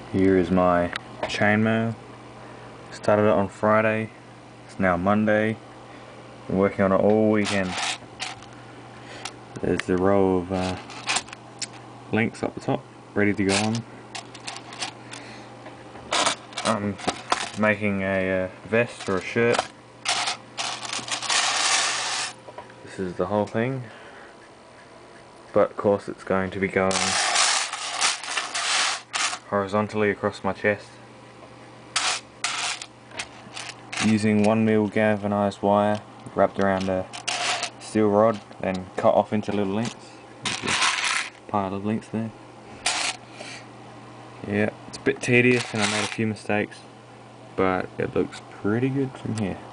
Here is my chainmaille. Started it on Friday. It's now Monday. Been working on it all weekend. There's the row of links up the top, ready to go on. I'm making a vest or a shirt. This is the whole thing, but of course it's going to be going horizontally across my chest using 1mm galvanized wire wrapped around a steel rod, then cut off into little links. There's a pile of links there. Yeah, it's a bit tedious and I made a few mistakes, but it looks pretty good from here.